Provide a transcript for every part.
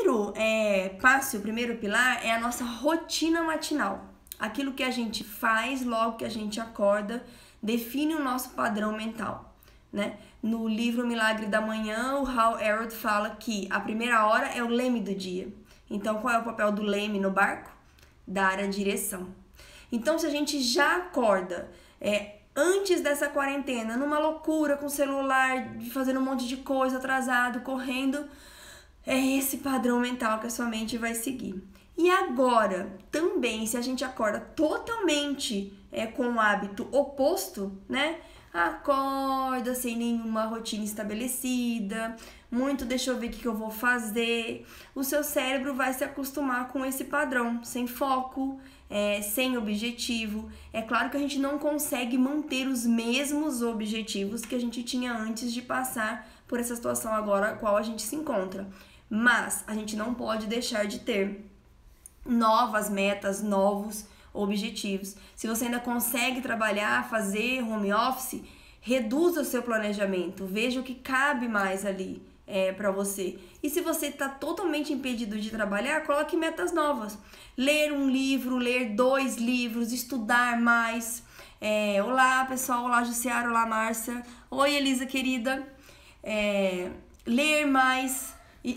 passo, o primeiro pilar é a nossa rotina matinal. Aquilo que a gente faz logo que a gente acorda define o nosso padrão mental, né? No livro Milagre da Manhã, o Hal Elrod fala que a primeira hora é o leme do dia. Então, qual é o papel do leme no barco? Dar a direção. Então, se a gente já acorda antes dessa quarentena, numa loucura, com o celular, fazendo um monte de coisa, atrasado, correndo, é esse padrão mental que a sua mente vai seguir. E agora, também, se a gente acorda totalmente com o hábito oposto, né? Acorda sem nenhuma rotina estabelecida, muito deixa eu ver o que eu vou fazer. O seu cérebro vai se acostumar com esse padrão, sem foco, sem objetivo. É claro que a gente não consegue manter os mesmos objetivos que a gente tinha antes de passar por essa situação agora a qual a gente se encontra. Mas a gente não pode deixar de ter novas metas, novos objetivos. Se você ainda consegue trabalhar, fazer home office, reduza o seu planejamento, veja o que cabe mais ali para você. E se você está totalmente impedido de trabalhar, coloque metas novas. Ler um livro, ler 2 livros, estudar mais. Olá, pessoal. Olá, Jussiara. Olá, Márcia. Oi, Elisa, querida. Ler mais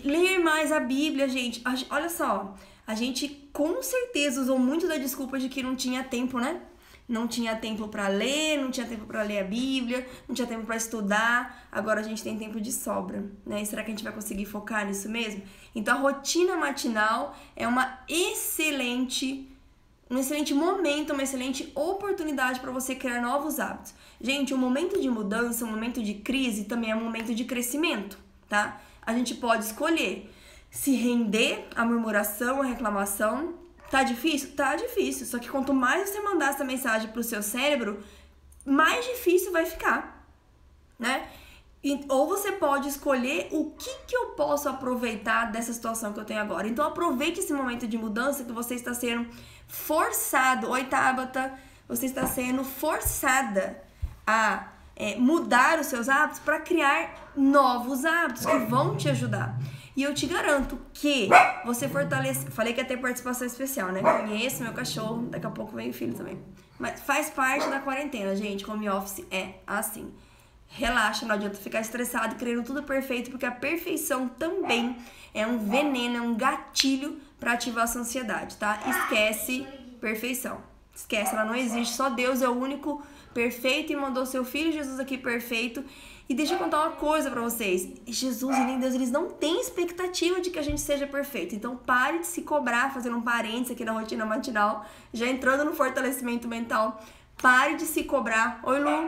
a Bíblia, gente. Olha só, a gente com certeza usou muito da desculpa de que não tinha tempo, né? Não tinha tempo para ler, não tinha tempo para ler a Bíblia, não tinha tempo para estudar. Agora a gente tem tempo de sobra, né? E será que a gente vai conseguir focar nisso mesmo? Então a rotina matinal é um excelente momento, uma excelente oportunidade para você criar novos hábitos. Gente, um momento de mudança, um momento de crise também é um momento de crescimento, tá? A gente pode escolher se render à murmuração, à reclamação. Tá difícil? Tá difícil. Só que quanto mais você mandar essa mensagem pro seu cérebro, mais difícil vai ficar, né? Ou você pode escolher o que eu posso aproveitar dessa situação que eu tenho agora. Então aproveite esse momento de mudança que você está sendo forçado. Oi, Tabata. Você está sendo forçada a mudar os seus hábitos para criar novos hábitos que vão te ajudar. E eu te garanto que você fortalece... Falei que ia ter participação especial, né? Conheço meu cachorro, daqui a pouco vem o filho também. Mas faz parte da quarentena, gente. Home office é assim. Relaxa, não adianta ficar estressado, querendo tudo perfeito, porque a perfeição também é um veneno, é um gatilho para ativar a sua ansiedade, tá? Esquece perfeição. Esquece, ela não existe. Só Deus é o único perfeito e mandou seu filho Jesus aqui perfeito. E deixa eu contar uma coisa pra vocês. Jesus e nem Deus, eles não têm expectativa de que a gente seja perfeito. Então pare de se cobrar, fazendo um parênteses aqui na rotina matinal, já entrando no fortalecimento mental. Pare de se cobrar. Oi, Lu.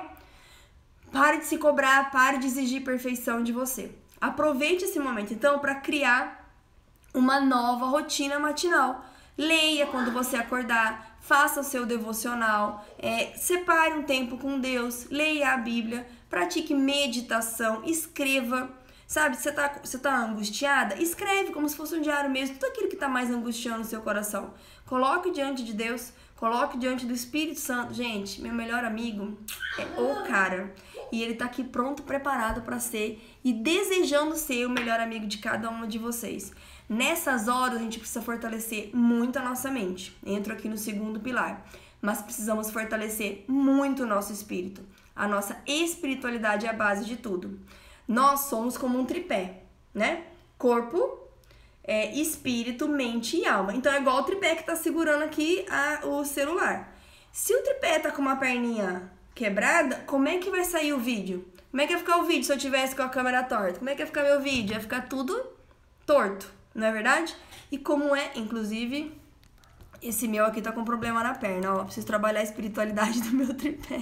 Pare de se cobrar, pare de exigir perfeição de você. Aproveite esse momento, então, para criar uma nova rotina matinal. Leia quando você acordar, faça o seu devocional, separe um tempo com Deus, leia a Bíblia, pratique meditação, escreva. Sabe, você tá angustiada? Escreve como se fosse um diário mesmo, tudo aquilo que tá mais angustiando o seu coração. Coloque diante de Deus, coloque diante do Espírito Santo. Gente, meu melhor amigo é o cara. E ele tá aqui pronto, preparado para ser e desejando ser o melhor amigo de cada um de vocês. Nessas horas, a gente precisa fortalecer muito a nossa mente. Entro aqui no segundo pilar. Mas precisamos fortalecer muito o nosso espírito. A nossa espiritualidade é a base de tudo. Nós somos como um tripé, né? Corpo, espírito, mente e alma. Então é igual o tripé que tá segurando aqui o celular. Se o tripé tá com uma perninha quebrada, como é que vai sair o vídeo? Como é que ia ficar o vídeo se eu tivesse com a câmera torta? Como é que ia ficar meu vídeo? Ia ficar tudo torto, não é verdade? E como inclusive, esse meu aqui tá com problema na perna, ó. Preciso trabalhar a espiritualidade do meu tripé.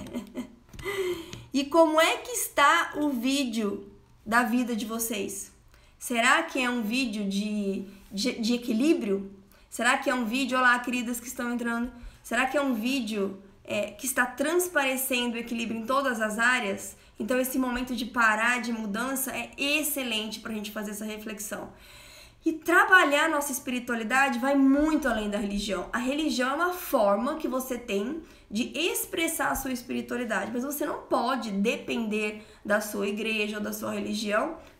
E como é que está o vídeo da vida de vocês? Será que é um vídeo de equilíbrio? Será que é um vídeo, olá queridas que estão entrando, será que é um vídeo que está transparecendo o equilíbrio em todas as áreas? Então esse momento de parar, de mudança é excelente para a gente fazer essa reflexão. E trabalhar nossa espiritualidade vai muito além da religião. A religião é uma forma que você tem de expressar a sua espiritualidade, mas você não pode depender da sua igreja ou da sua religião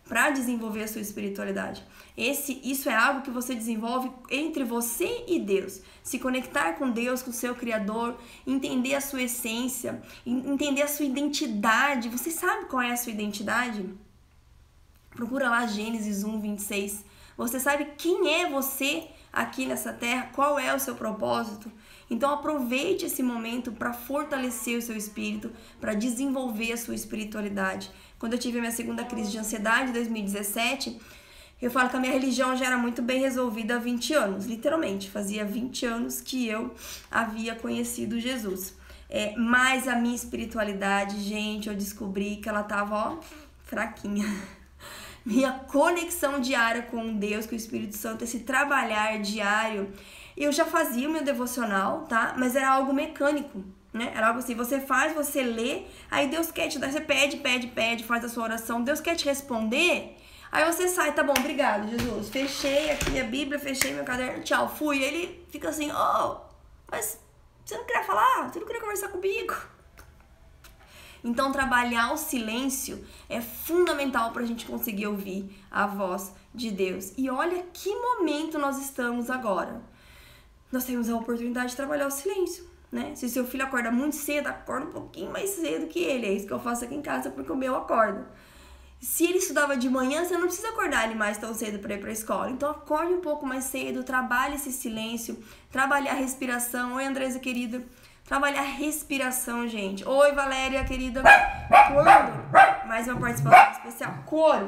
para desenvolver a sua espiritualidade. Isso é algo que você desenvolve entre você e Deus. Se conectar com Deus, com o seu Criador, entender a sua essência, entender a sua identidade. Você sabe qual é a sua identidade? Procura lá Gênesis 1:26. Você sabe quem é você aqui nessa terra? Qual é o seu propósito? Então aproveite esse momento para fortalecer o seu espírito, para desenvolver a sua espiritualidade. Quando eu tive a minha segunda crise de ansiedade em 2017, eu falo que a minha religião já era muito bem resolvida há 20 anos. Literalmente, fazia 20 anos que eu havia conhecido Jesus. Mas a minha espiritualidade, gente, eu descobri que ela tava, fraquinha. Minha conexão diária com Deus, com o Espírito Santo, esse trabalhar diário, eu já fazia o meu devocional, tá? Mas era algo mecânico, né? Era algo assim, você faz, você lê, aí Deus quer te dar, você pede, faz a sua oração, Deus quer te responder, aí você sai, tá bom, obrigado, Jesus, fechei aqui a Bíblia, fechei meu caderno, tchau, fui. Aí ele fica assim, mas você não queria falar? Você não queria conversar comigo? Então, trabalhar o silêncio é fundamental para a gente conseguir ouvir a voz de Deus. E olha que momento nós estamos agora. Nós temos a oportunidade de trabalhar o silêncio, né? Se o seu filho acorda muito cedo, acorda um pouquinho mais cedo que ele. É isso que eu faço aqui em casa, porque o meu acorda. Se ele estudava de manhã, você não precisa acordar ele mais tão cedo para ir para a escola. Então, acorde um pouco mais cedo, trabalhe esse silêncio, trabalhe a respiração. Oi, Andresa, querida. Trabalhar respiração, gente. Oi, Valéria, querida. Quando? Mais uma participação especial. Coro.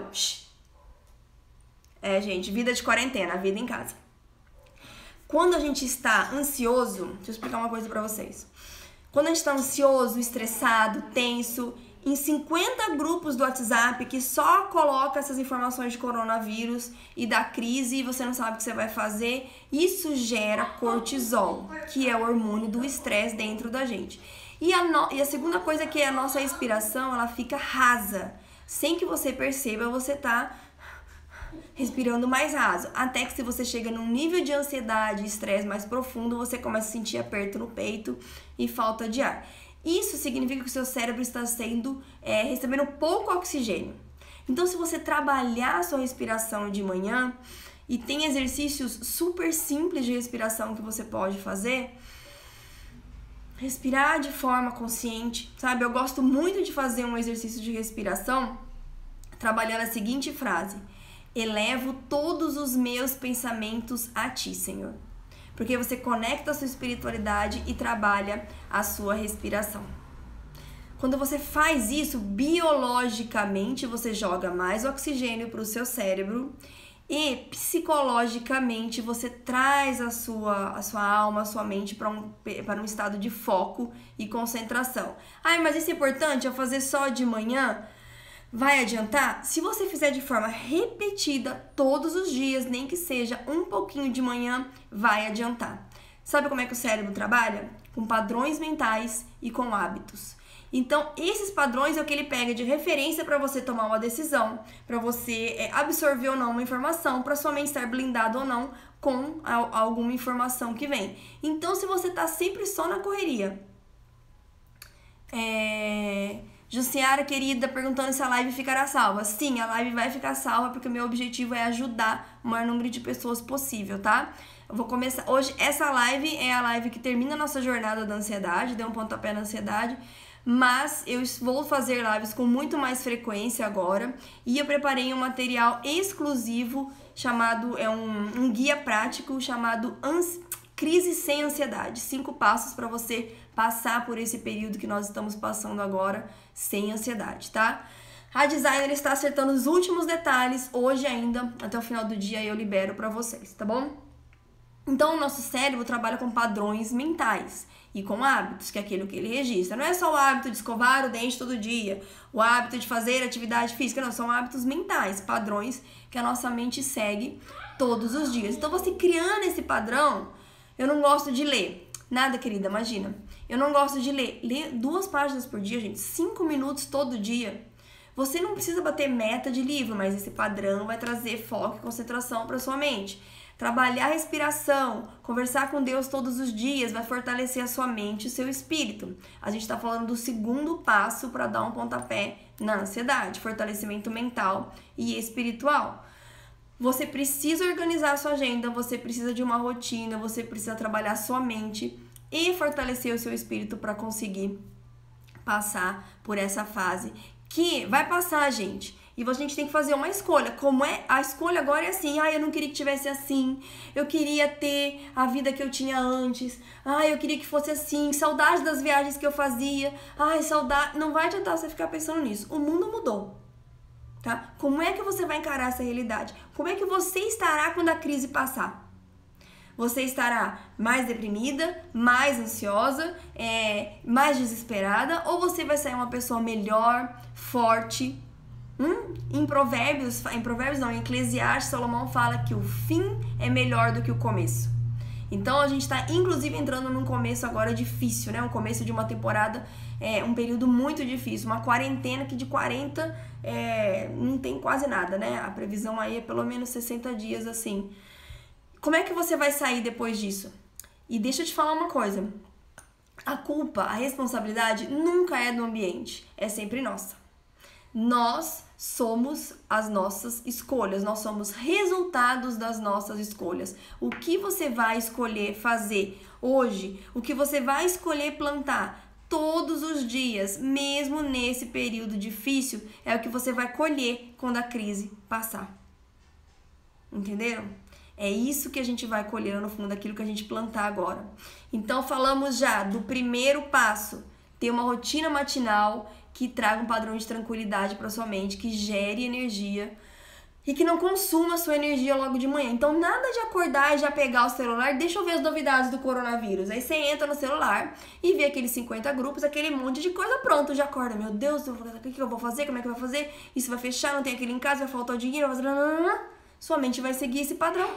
Gente, vida de quarentena, vida em casa. Quando a gente está ansioso, deixa eu explicar uma coisa pra vocês. Quando a gente está ansioso, estressado, tenso, em 50 grupos do WhatsApp que só coloca essas informações de coronavírus e da crise e você não sabe o que você vai fazer, isso gera cortisol, que é o hormônio do estresse dentro da gente. E a segunda coisa é que a nossa respiração, ela fica rasa. Sem que você perceba, você tá respirando mais raso. Até que se você chega num nível de ansiedade e estresse mais profundo, você começa a sentir aperto no peito e falta de ar. Isso significa que o seu cérebro está recebendo pouco oxigênio. Então, se você trabalhar a sua respiração de manhã e tem exercícios super simples de respiração que você pode fazer, respirar de forma consciente, sabe? Eu gosto muito de fazer um exercício de respiração trabalhando a seguinte frase: elevo todos os meus pensamentos a ti, Senhor. Porque você conecta a sua espiritualidade e trabalha a sua respiração. Quando você faz isso, biologicamente, você joga mais oxigênio para o seu cérebro e psicologicamente você traz a sua alma, a sua mente para um estado de foco e concentração. Mas isso é importante? Eu fazer só de manhã? Vai adiantar? Se você fizer de forma repetida todos os dias, nem que seja um pouquinho de manhã, vai adiantar. Sabe como é que o cérebro trabalha? Com padrões mentais e com hábitos. Então, esses padrões é o que ele pega de referência para você tomar uma decisão, para você absorver ou não uma informação, para sua mente estar blindada ou não com alguma informação que vem. Então, se você tá sempre só na correria, Jussiara, querida, perguntando se a live ficará salva. Sim, a live vai ficar salva, porque o meu objetivo é ajudar o maior número de pessoas possível, tá? Eu vou começar... Hoje, essa live é a live que termina a nossa jornada da ansiedade, deu um pontapé na ansiedade, mas eu vou fazer lives com muito mais frequência agora, e eu preparei um material exclusivo, chamado... um guia prático, chamado Crise Sem Ansiedade. 5 passos para você passar por esse período que nós estamos passando agora, sem ansiedade, tá? A designer está acertando os últimos detalhes, hoje ainda, até o final do dia eu libero para vocês, tá bom? Então, o nosso cérebro trabalha com padrões mentais e com hábitos, que é aquilo que ele registra. Não é só o hábito de escovar o dente todo dia, o hábito de fazer atividade física, não, são hábitos mentais, padrões que a nossa mente segue todos os dias. Então, você criando esse padrão, eu não gosto de ler. Nada, querida, imagina. Eu não gosto de ler. Ler 2 páginas por dia, gente. 5 minutos todo dia. Você não precisa bater meta de livro, mas esse padrão vai trazer foco e concentração para sua mente. Trabalhar a respiração, conversar com Deus todos os dias, vai fortalecer a sua mente e o seu espírito. A gente está falando do segundo passo para dar um pontapé Na ansiedade, fortalecimento mental e espiritual. Você precisa organizar a sua agenda, você precisa de uma rotina, você precisa trabalhar a sua mente e fortalecer o seu espírito para conseguir passar por essa fase. Que vai passar, gente. E a gente tem que fazer uma escolha. Como é? A escolha agora é assim. Eu não queria que tivesse assim. Eu queria ter a vida que eu tinha antes. Eu queria que fosse assim. Saudade das viagens que eu fazia. Saudade. Não vai adiantar você ficar pensando nisso. O mundo mudou. Tá? Como é que você vai encarar essa realidade? Como é que você estará quando a crise passar? Você estará mais deprimida, mais ansiosa, mais desesperada? Ou você vai sair uma pessoa melhor, forte? Em Eclesiastes, Salomão fala que o fim é melhor do que o começo. Então a gente está inclusive entrando num começo agora difícil, né? Um começo de uma temporada, um período muito difícil, uma quarentena que de 40 não tem quase nada, né? A previsão aí é pelo menos 60 dias assim. Como é que você vai sair depois disso? E deixa eu te falar uma coisa. A culpa, a responsabilidade nunca é do ambiente, é sempre nossa. Nós somos as nossas escolhas, nós somos resultados das nossas escolhas. O que você vai escolher fazer hoje, o que você vai escolher plantar todos os dias, mesmo nesse período difícil, é o que você vai colher quando a crise passar. Entenderam? É isso que a gente vai colher no fundo, daquilo que a gente plantar agora. Então falamos já do primeiro passo, ter uma rotina matinal que traga um padrão de tranquilidade para sua mente, que gere energia e que não consuma a sua energia logo de manhã. Então nada de acordar e já pegar o celular, deixa eu ver as novidades do coronavírus. Aí você entra no celular e vê aqueles 50 grupos, aquele monte de coisa, pronto, já acorda. Meu Deus, o que eu vou fazer? Como é que vai fazer? Isso vai fechar, não tem aquele em casa, vai faltar o dinheiro, vai fazer... Sua mente vai seguir esse padrão.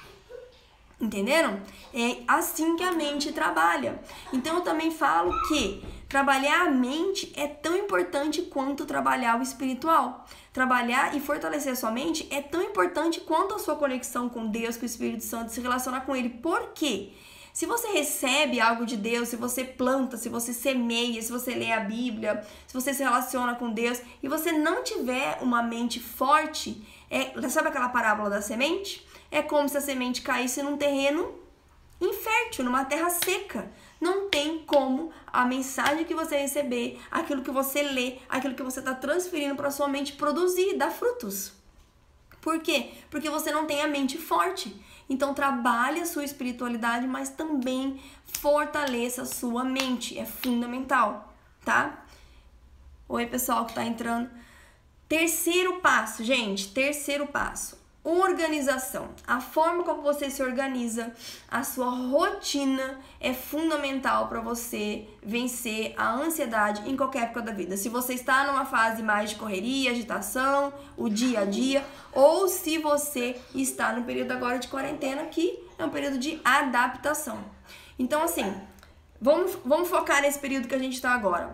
Entenderam? É assim que a mente trabalha. Então eu também falo que trabalhar a mente é tão importante quanto trabalhar o espiritual. Trabalhar e fortalecer a sua mente é tão importante quanto a sua conexão com Deus, com o Espírito Santo, se relacionar com Ele. Por quê? Se você recebe algo de Deus, se você planta, se você semeia, se você lê a Bíblia, se você se relaciona com Deus e você não tiver uma mente forte, sabe aquela parábola da semente? É como se a semente caísse num terreno infértil, numa terra seca. Não tem como a mensagem que você receber, aquilo que você lê, aquilo que você está transferindo para sua mente produzir, dar frutos. Por quê? Porque você não tem a mente forte. Então trabalhe a sua espiritualidade, mas também fortaleça a sua mente. É fundamental, tá? Oi, pessoal que tá entrando. Terceiro passo, gente. Terceiro passo. Organização. A forma como você se organiza, a sua rotina é fundamental para você vencer a ansiedade em qualquer época da vida. Se você está numa fase mais de correria, agitação, o dia a dia, ou se você está no período agora de quarentena, que é um período de adaptação. Então, assim, vamos focar nesse período que a gente está agora.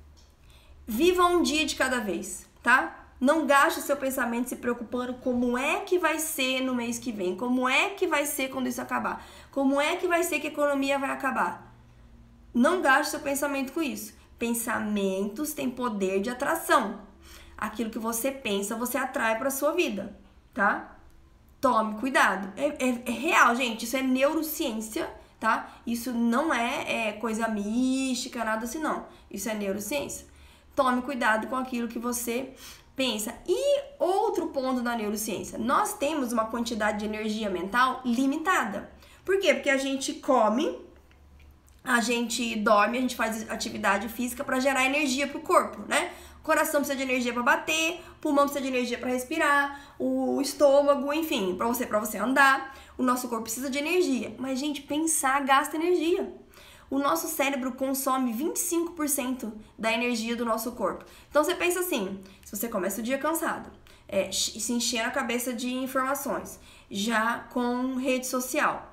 Viva um dia de cada vez, tá? Não gaste o seu pensamento se preocupando como é que vai ser no mês que vem, como é que vai ser quando isso acabar, como é que vai ser que a economia vai acabar. Não gaste seu pensamento com isso. Pensamentos têm poder de atração. Aquilo que você pensa, você atrai para sua vida, tá? Tome cuidado. É real, gente. Isso é neurociência, tá? Isso não é coisa mística, nada assim, não. Isso é neurociência. Tome cuidado com aquilo que você pensa. E outro ponto da neurociência, nós temos uma quantidade de energia mental limitada. Por quê? Porque a gente come, a gente dorme, a gente faz atividade física para gerar energia pro corpo, né? O coração precisa de energia para bater, o pulmão precisa de energia para respirar, o estômago, enfim, para você andar. O nosso corpo precisa de energia. Mas, gente, pensar gasta energia. O nosso cérebro consome 25% da energia do nosso corpo. Então, você pensa assim, se você começa o dia cansado, se enchendo a cabeça de informações, já com rede social,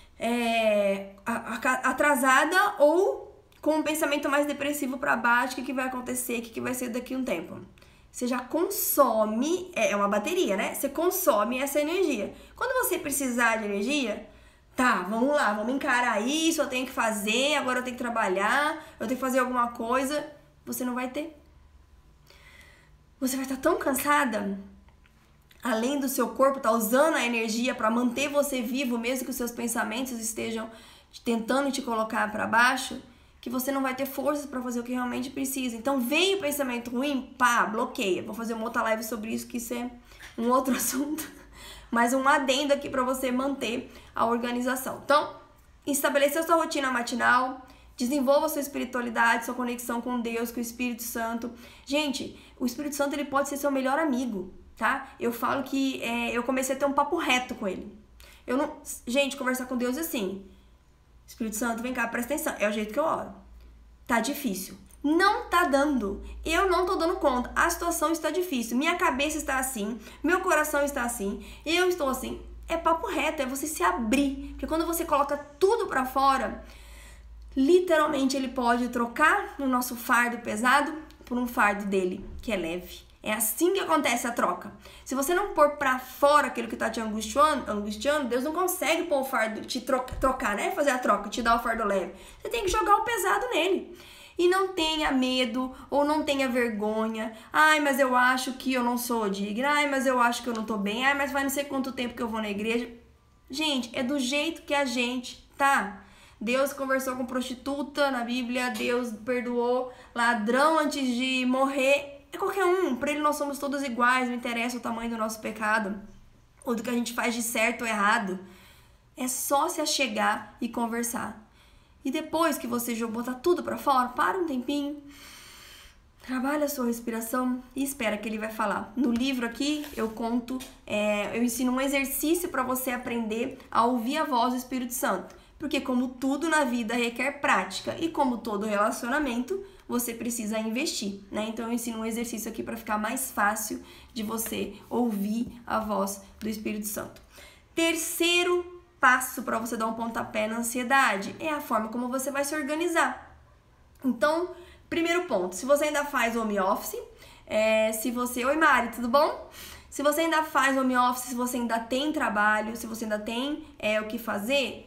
atrasada ou com um pensamento mais depressivo para baixo, o que vai acontecer, o que vai ser daqui a um tempo. Você já consome, é uma bateria, né? Você consome essa energia. Quando você precisar de energia... Tá, vamos lá, vamos encarar isso, eu tenho que fazer, agora eu tenho que trabalhar, eu tenho que fazer alguma coisa. Você não vai ter. você vai estar tão cansada, além do seu corpo estar usando a energia para manter você vivo, mesmo que os seus pensamentos estejam tentando te colocar para baixo, que você não vai ter forças para fazer o que realmente precisa. Então, vem o pensamento ruim, pá, bloqueia. Vou fazer uma outra live sobre isso, que isso é um outro assunto. Mas um adendo aqui para você manter a organização. Então, estabelecer sua rotina matinal, desenvolva sua espiritualidade, sua conexão com Deus, com o Espírito Santo. Gente, o Espírito Santo, ele pode ser seu melhor amigo, tá? Eu falo que eu comecei a ter um papo reto com ele. Eu não... Gente, conversar com Deus é assim... Espírito Santo, vem cá, presta atenção. É o jeito que eu oro. Tá difícil. Não tá dando. Eu não tô dando conta. A situação está difícil. Minha cabeça está assim. Meu coração está assim. Eu estou assim. É papo reto. É você se abrir. Porque quando você coloca tudo pra fora, literalmente ele pode trocar o nosso fardo pesado por um fardo dele, que é leve. É assim que acontece a troca. Se você não pôr pra fora aquilo que tá te angustiando, Deus não consegue pôr o fardo, te trocar, né? Fazer a troca, te dar o fardo leve. Você tem que jogar o pesado nele. E não tenha medo ou não tenha vergonha. Ai, mas eu acho que eu não sou digna. Ai, mas eu acho que eu não tô bem. Ai, mas vai não sei quanto tempo que eu vou na igreja. Gente, é do jeito que a gente tá. Deus conversou com prostituta na Bíblia. Deus perdoou ladrão antes de morrer. É qualquer um, pra ele nós somos todos iguais, não interessa o tamanho do nosso pecado, ou do que a gente faz de certo ou errado. É só se achegar e conversar. E depois que você botar tudo pra fora, para um tempinho, trabalha a sua respiração e espera que ele vai falar. No livro aqui, eu conto, eu ensino um exercício pra você aprender a ouvir a voz do Espírito Santo. Porque como tudo na vida requer prática e como todo relacionamento, você precisa investir, né? Então eu ensino um exercício aqui para ficar mais fácil de você ouvir a voz do Espírito Santo. Terceiro passo para você dar um pontapé na ansiedade é a forma como você vai se organizar. Então, primeiro ponto, se você ainda faz home office, se você... Oi Mari, tudo bom? Se você ainda faz home office, se você ainda tem trabalho, se você ainda tem o que fazer...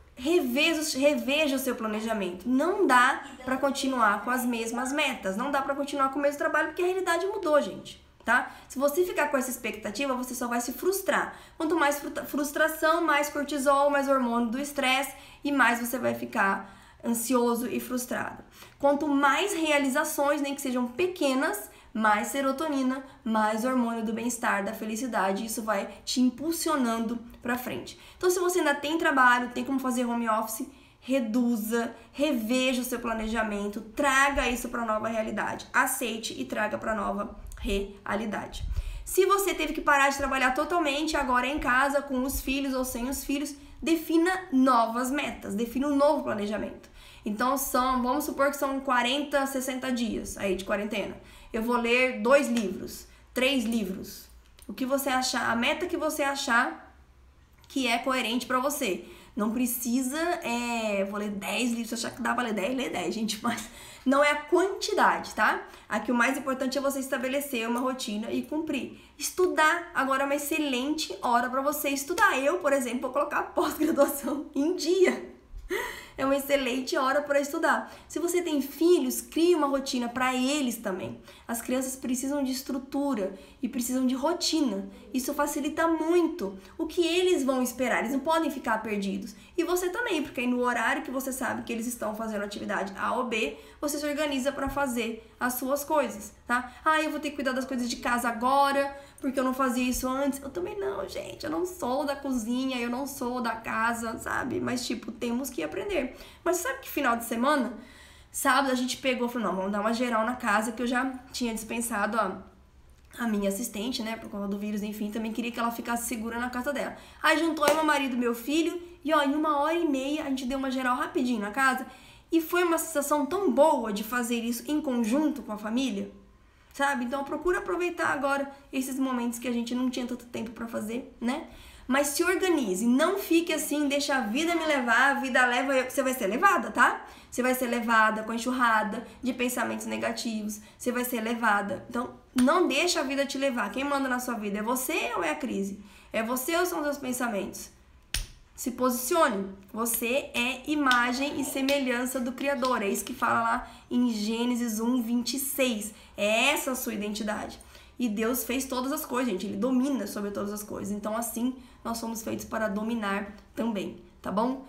Reveja o seu planejamento. Não dá pra continuar com as mesmas metas. Não dá pra continuar com o mesmo trabalho porque a realidade mudou, gente. Tá? Se você ficar com essa expectativa, você só vai se frustrar. Quanto mais frustração, mais cortisol, mais hormônio do estresse e mais você vai ficar ansioso e frustrado. Quanto mais realizações, nem que sejam pequenas, mais serotonina, mais hormônio do bem-estar, da felicidade, isso vai te impulsionando pra frente. Então, se você ainda tem trabalho, tem como fazer home office, reduza, reveja o seu planejamento, traga isso pra nova realidade, aceite e traga pra nova realidade. Se você teve que parar de trabalhar totalmente, agora em casa, com os filhos ou sem os filhos, defina novas metas, defina um novo planejamento. Então, vamos supor que são 40, 60 dias aí de quarentena. Eu vou ler 2 livros, 3 livros. O que você achar, a meta que você achar que é coerente pra você. Não precisa, vou ler 10 livros, se achar que dá pra ler 10, lê 10, gente, mas não é a quantidade, tá? Aqui o mais importante é você estabelecer uma rotina e cumprir. Estudar, agora é uma excelente hora pra você estudar. Eu, por exemplo, vou colocar a pós-graduação em dia. É uma excelente hora para estudar. Se você tem filhos, crie uma rotina para eles também. As crianças precisam de estrutura e precisam de rotina. Isso facilita muito o que eles vão esperar. Eles não podem ficar perdidos. E você também, porque aí no horário que você sabe que eles estão fazendo atividade A ou B, você se organiza para fazer as suas coisas, tá? Ah, eu vou ter que cuidar das coisas de casa agora, porque eu não fazia isso antes. Eu também não, gente. Eu não sou da cozinha, eu não sou da casa, sabe? Mas, tipo, temos que aprender. Mas sabe que final de semana, sábado, a gente pegou e falou, não, vamos dar uma geral na casa, que eu já tinha dispensado a minha assistente, né, por conta do vírus, enfim, também queria que ela ficasse segura na casa dela. Aí juntou eu, meu marido e meu filho, e ó, em 1h30 a gente deu uma geral rapidinho na casa, e foi uma sensação tão boa de fazer isso em conjunto com a família, sabe? Então procura aproveitar agora esses momentos que a gente não tinha tanto tempo pra fazer, né? Mas se organize, não fique assim, deixa a vida me levar, a vida leva eu, você vai ser levada, tá? Você vai ser levada com a enxurrada de pensamentos negativos, você vai ser levada. Então, não deixa a vida te levar. Quem manda na sua vida é você ou é a crise? É você ou são os seus pensamentos? Se posicione. Você é imagem e semelhança do Criador. É isso que fala lá em Gênesis 1:26. É essa a sua identidade. E Deus fez todas as coisas, gente. Ele domina sobre todas as coisas. Então, assim, nós somos feitos para dominar também, tá bom?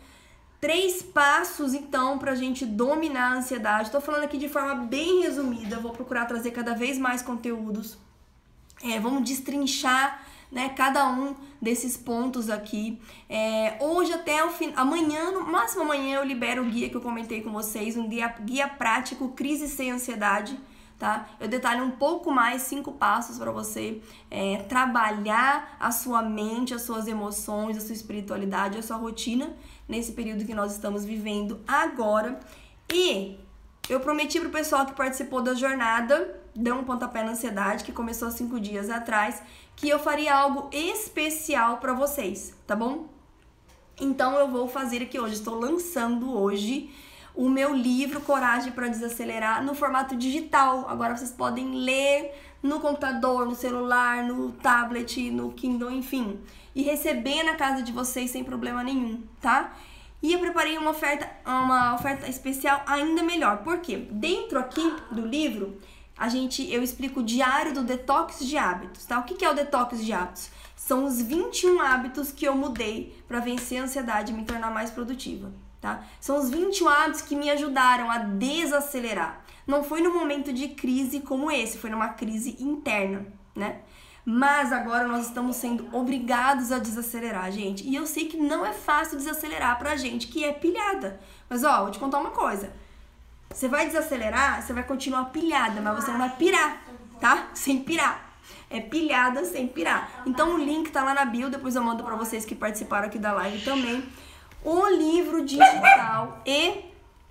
3 passos, então, pra gente dominar a ansiedade. Tô falando aqui de forma bem resumida. Vou procurar trazer cada vez mais conteúdos. Vamos destrinchar, né, cada um desses pontos aqui. Hoje até o fim, amanhã, no máximo amanhã, eu libero o guia que eu comentei com vocês, um guia prático, crise sem ansiedade, tá? Eu detalho um pouco mais 5 passos para você trabalhar a sua mente, as suas emoções, a sua espiritualidade, a sua rotina nesse período que nós estamos vivendo agora. E eu prometi pro pessoal que participou da jornada, deu um pontapé na ansiedade, que começou há 5 dias atrás, que eu faria algo especial para vocês, tá bom? Então eu vou fazer aqui hoje, estou lançando hoje o meu livro Coragem para Desacelerar no formato digital. Agora vocês podem ler no computador, no celular, no tablet, no Kindle, enfim, e receber na casa de vocês sem problema nenhum, tá? E eu preparei uma oferta especial ainda melhor. Por quê? Dentro aqui do livro, eu explico o diário do detox de hábitos, tá? O que é o detox de hábitos? São os 21 hábitos que eu mudei para vencer a ansiedade e me tornar mais produtiva, tá? São os 21 hábitos que me ajudaram a desacelerar. Não foi num momento de crise como esse, foi numa crise interna, né? Mas agora nós estamos sendo obrigados a desacelerar, gente. E eu sei que não é fácil desacelerar pra gente que é pilhada. Mas, ó, vou te contar uma coisa. Você vai desacelerar, você vai continuar pilhada, mas você não vai pirar, tá? Sem pirar. É pilhada sem pirar. Então o link tá lá na bio, depois eu mando pra vocês que participaram aqui da live também. O livro digital e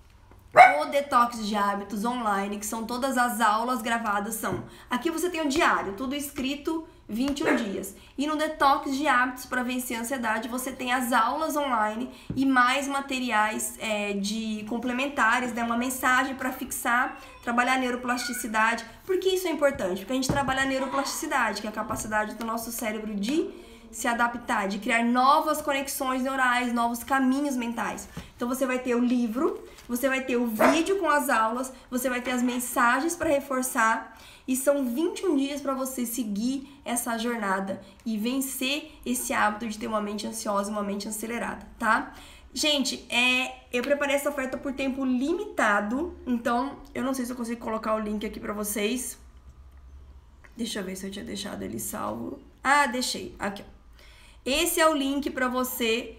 o detox de hábitos online, que são todas as aulas gravadas, aqui você tem o diário, tudo escrito 21 dias. E no detox de hábitos para vencer a ansiedade, você tem as aulas online e mais materiais de complementares, né? Uma mensagem para fixar, trabalhar a neuroplasticidade. Por que isso é importante? Porque a gente trabalha a neuroplasticidade, que é a capacidade do nosso cérebro de se adaptar, de criar novas conexões neurais, novos caminhos mentais. Então você vai ter o livro, você vai ter o vídeo com as aulas, você vai ter as mensagens para reforçar, e são 21 dias para você seguir essa jornada e vencer esse hábito de ter uma mente ansiosa e uma mente acelerada, tá? Gente, eu preparei essa oferta por tempo limitado, então eu não sei se eu consigo colocar o link aqui para vocês. Deixa eu ver se eu tinha deixado ele salvo. Ah, deixei. Aqui, ó. Esse é o link para você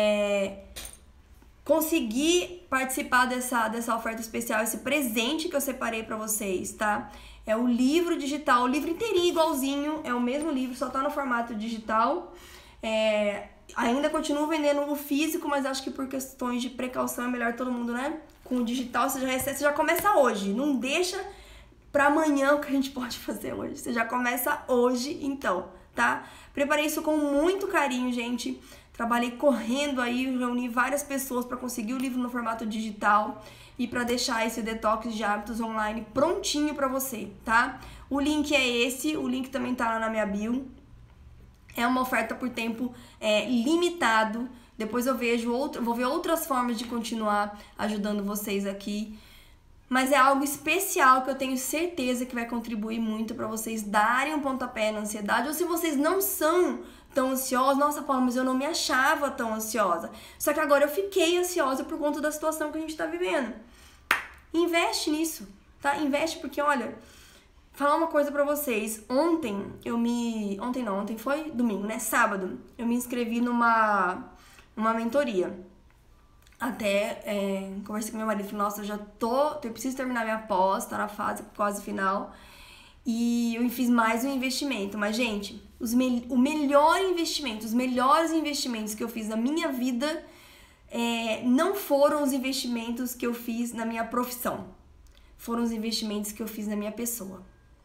conseguir participar dessa oferta especial, esse presente que eu separei para vocês, tá? É o livro digital, o livro inteirinho igualzinho, é o mesmo livro, só tá no formato digital. Ainda continuo vendendo o físico, mas acho que por questões de precaução é melhor todo mundo, né? Com o digital você já recebe, você já começa hoje, não deixa para amanhã o que a gente pode fazer hoje, você já começa hoje então, tá? Preparei isso com muito carinho, gente. Trabalhei correndo aí, reuni várias pessoas para conseguir o livro no formato digital e para deixar esse detox de hábitos online prontinho para você, tá? O link é esse, o link também tá lá na minha bio. É uma oferta por tempo limitado. Depois eu vou ver outras formas de continuar ajudando vocês aqui. Mas é algo especial que eu tenho certeza que vai contribuir muito para vocês darem um pontapé na ansiedade. Ou se vocês não são tão ansiosos, nossa, Paula, mas eu não me achava tão ansiosa. Só que agora eu fiquei ansiosa por conta da situação que a gente tá vivendo. Investe nisso, tá? Investe porque, olha, falar uma coisa pra vocês. Ontem foi domingo, né? Sábado, eu me inscrevi numa mentoria. Até conversei com meu marido, falei, nossa, eu preciso terminar minha pós, tá na fase quase final. E eu fiz mais um investimento. Mas, gente, os melhores investimentos que eu fiz na minha vida não foram os investimentos que eu fiz na minha profissão. Foram os investimentos que eu fiz na minha pessoa.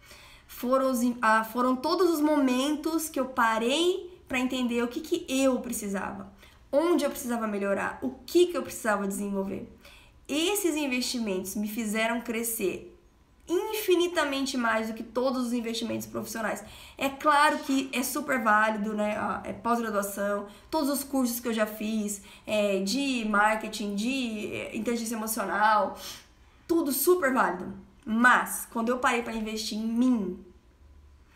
Foram todos os momentos que eu parei pra entender o que eu precisava. Onde eu precisava melhorar, o que eu precisava desenvolver. Esses investimentos me fizeram crescer infinitamente mais do que todos os investimentos profissionais. É claro que é super válido, né? Pós-graduação, todos os cursos que eu já fiz, de marketing, de inteligência emocional, tudo super válido. Mas, quando eu parei para investir em mim,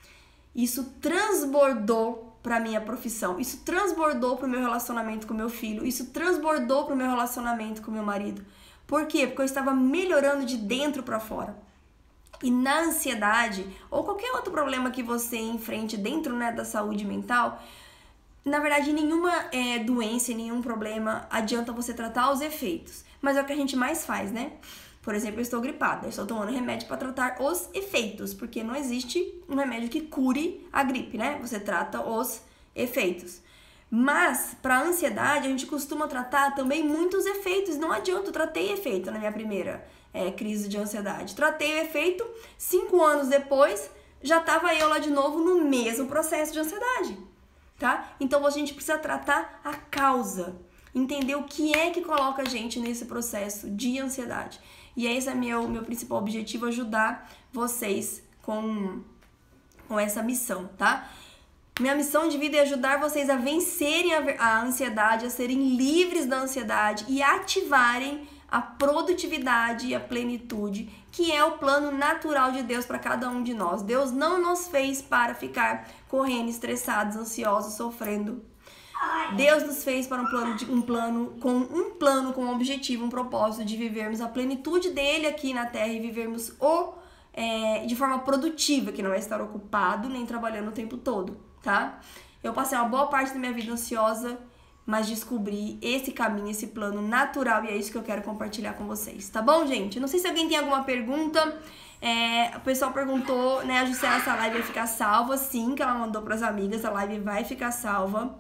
isso transbordou para minha profissão, isso transbordou para o meu relacionamento com meu filho, isso transbordou para o meu relacionamento com meu marido. Por quê? Porque eu estava melhorando de dentro para fora. E na ansiedade, ou qualquer outro problema que você enfrente dentro, né, da saúde mental, na verdade, nenhuma doença, nenhum problema adianta você tratar os efeitos. Mas é o que a gente mais faz, né? Por exemplo, eu estou gripada, eu estou tomando remédio para tratar os efeitos, porque não existe um remédio que cure a gripe, né? Você trata os efeitos. Mas, para ansiedade, a gente costuma tratar também muitos efeitos. Não adianta, eu tratei efeito na minha primeira crise de ansiedade. Tratei o efeito, 5 anos depois, já estava eu lá de novo no mesmo processo de ansiedade, tá? Então, a gente precisa tratar a causa, entender o que é que coloca a gente nesse processo de ansiedade. E esse é meu principal objetivo, ajudar vocês com essa missão, tá? Minha missão de vida é ajudar vocês a vencerem a ansiedade, a serem livres da ansiedade e ativarem a produtividade e a plenitude, que é o plano natural de Deus para cada um de nós. Deus não nos fez para ficar correndo, estressados, ansiosos, sofrendo. Deus nos fez para um plano com um objetivo, um propósito de vivermos a plenitude dele aqui na Terra e vivermos de forma produtiva, que não é estar ocupado nem trabalhando o tempo todo, tá? Eu passei uma boa parte da minha vida ansiosa, mas descobri esse caminho, esse plano natural, e é isso que eu quero compartilhar com vocês, tá bom, gente? Não sei se alguém tem alguma pergunta. O pessoal perguntou, né, a Jussela, essa live vai ficar salva? Sim, que ela mandou para as amigas, a live vai ficar salva.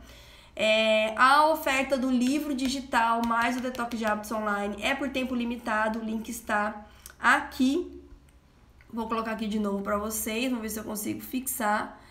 A oferta do livro digital mais o Detox de Hábitos Online é por tempo limitado, o link está aqui. Vou colocar aqui de novo para vocês, vamos ver se eu consigo fixar.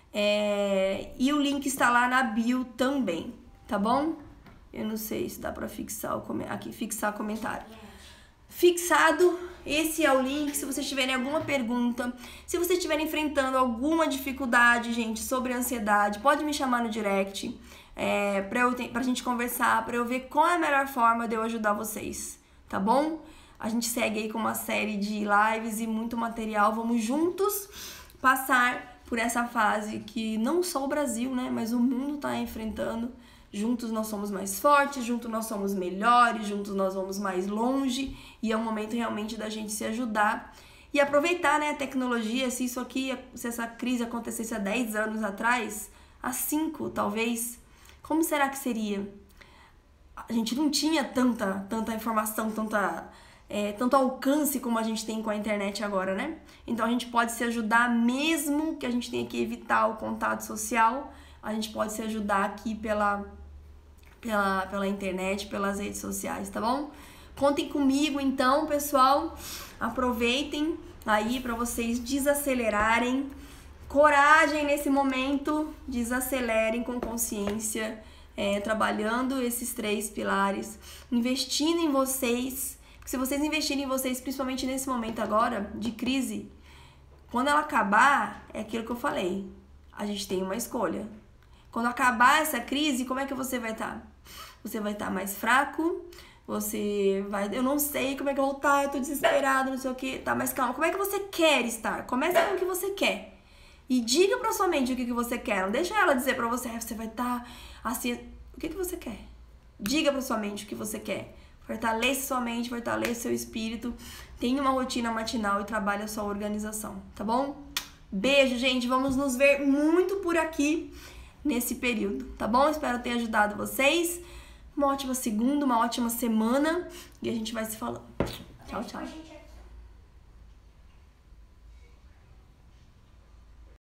E o link está lá na bio também, tá bom? Eu não sei se dá para fixar fixar comentário. Fixado, esse é o link. Se vocês tiverem alguma pergunta, se vocês estiverem enfrentando alguma dificuldade, gente, sobre ansiedade, pode me chamar no direct, pra gente conversar, pra eu ver qual é a melhor forma de eu ajudar vocês, tá bom? A gente segue aí com uma série de lives e muito material. Vamos juntos passar por essa fase que não só o Brasil, né, mas o mundo tá enfrentando. Juntos nós somos mais fortes, juntos nós somos melhores, juntos nós vamos mais longe, e é um momento realmente da gente se ajudar e aproveitar, né, a tecnologia. Se essa crise acontecesse há 10 anos atrás, há 5 talvez, como será que seria? A gente não tinha tanta informação, tanto alcance como a gente tem com a internet agora, né? Então a gente pode se ajudar, mesmo que a gente tenha que evitar o contato social, a gente pode se ajudar aqui pela internet, pelas redes sociais, tá bom? Contem comigo então, pessoal. Aproveitem aí para vocês desacelerarem. Coragem nesse momento, desacelerem com consciência, trabalhando esses 3 pilares, investindo em vocês. Porque se vocês investirem em vocês, principalmente nesse momento agora de crise, quando ela acabar, é aquilo que eu falei, a gente tem uma escolha. Quando acabar essa crise, como é que você vai estar? Você vai estar mais fraco, eu não sei como é que eu vou estar, eu tô desesperado, não sei o que, tá, mas calma, como é que você quer estar? Comece com o que você quer. E diga pra sua mente o que você quer, não deixa ela dizer pra você, você vai estar assim, o que você quer? Diga pra sua mente o que você quer. Fortaleça sua mente, fortaleça seu espírito, tenha uma rotina matinal e trabalhe a sua organização, tá bom? Beijo, gente, vamos nos ver muito por aqui nesse período, tá bom? Espero ter ajudado vocês. Uma ótima segunda, uma ótima semana, e a gente vai se falando. Tchau, tchau.